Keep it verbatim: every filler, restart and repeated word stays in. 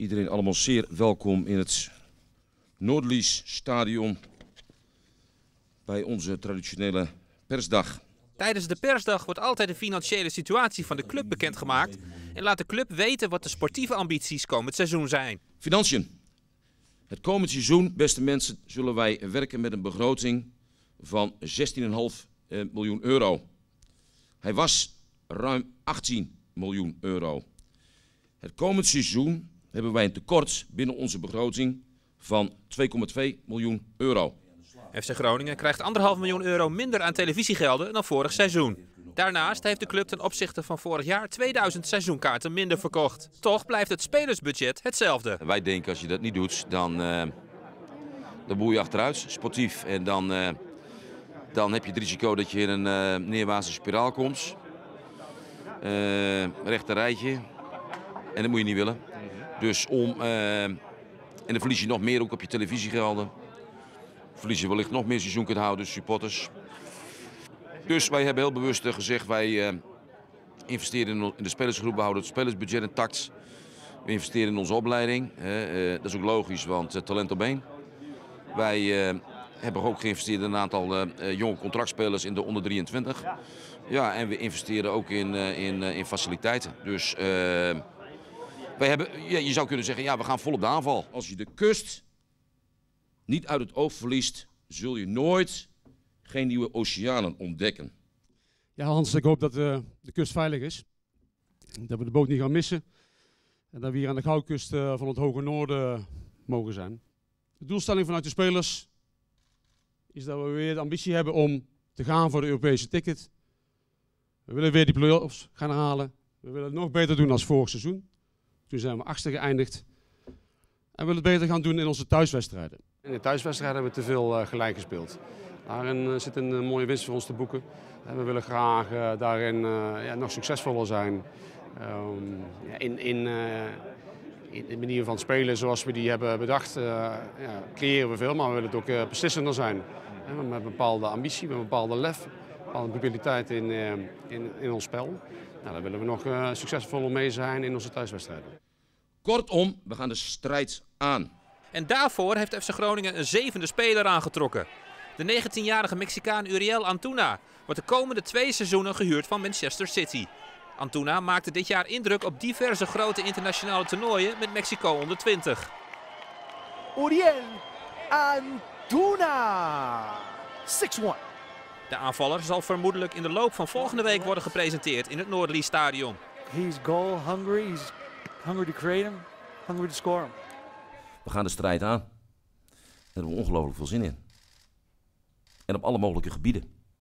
Iedereen allemaal zeer welkom in het Noordlies Stadion bij onze traditionele persdag. Tijdens de persdag wordt altijd de financiële situatie van de club bekendgemaakt en laat de club weten wat de sportieve ambities komend seizoen zijn. Financiën. Het komend seizoen, beste mensen, zullen wij werken met een begroting van zestien komma vijf miljoen euro. Hij was ruim achttien miljoen euro. Het komend seizoen hebben wij een tekort binnen onze begroting van twee komma twee miljoen euro. F C Groningen krijgt anderhalf miljoen euro minder aan televisiegelden dan vorig seizoen. Daarnaast heeft de club ten opzichte van vorig jaar tweeduizend seizoenkaarten minder verkocht. Toch blijft het spelersbudget hetzelfde. Wij denken als je dat niet doet, dan, uh, dan boer je achteruit, sportief. En dan, uh, dan heb je het risico dat je in een uh, neerwaartse spiraal komt. Uh, rechter rijtje. En dat moet je niet willen. Dus om... Uh, en dan verlies je nog meer ook op je televisiegelden. Verlies je wellicht nog meer seizoen kunt houden, supporters. Dus wij hebben heel bewust gezegd, wij uh, investeren in de spelersgroep, we houden het spelersbudget intact. We investeren in onze opleiding, uh, uh, dat is ook logisch, want uh, talent op één. Wij uh, hebben ook geïnvesteerd in een aantal uh, jonge contractspelers in de onder drieëntwintig. Ja, en we investeren ook in, uh, in, uh, in faciliteiten. Dus uh, wij hebben, ja, je zou kunnen zeggen, ja, we gaan vol op de aanval. Als je de kust niet uit het oog verliest, zul je nooit geen nieuwe oceanen ontdekken. Ja, Hans, ik hoop dat uh, de kust veilig is. Dat we de boot niet gaan missen. En dat we hier aan de Goudkust uh, van het Hoge Noorden mogen zijn. De doelstelling vanuit de spelers is dat we weer de ambitie hebben om te gaan voor de Europese ticket. We willen weer die play-offs gaan halen. We willen het nog beter doen als vorig seizoen. Toen zijn we achtste geëindigd. En we willen het beter gaan doen in onze thuiswedstrijden. In de thuiswedstrijden hebben we te veel uh, gelijk gespeeld. Daarin uh, zit een uh, mooie winst voor ons te boeken. En we willen graag uh, daarin uh, ja, nog succesvoller zijn. Um, ja, in, in, uh, in de manier van spelen zoals we die hebben bedacht, uh, ja, creëren we veel, maar we willen het ook uh, beslissender zijn. En met een bepaalde ambitie, met een bepaalde lef, een bepaalde mobiliteit in, uh, in, in ons spel. Nou, daar willen we nog uh, succesvoller mee zijn in onze thuiswedstrijden. Kortom, we gaan de strijd aan. En daarvoor heeft F C Groningen een zevende speler aangetrokken. De negentienjarige Mexicaan Uriel Antuna wordt de komende twee seizoenen gehuurd van Manchester City. Antuna maakte dit jaar indruk op diverse grote internationale toernooien met Mexico onder twintig. Uriel Antuna, zes een. De aanvaller zal vermoedelijk in de loop van volgende week worden gepresenteerd in het Noordlies Stadion. He's goal hungry, he's hungry to create him, hungry to score him. We gaan de strijd aan. Daar hebben we ongelooflijk veel zin in. En op alle mogelijke gebieden.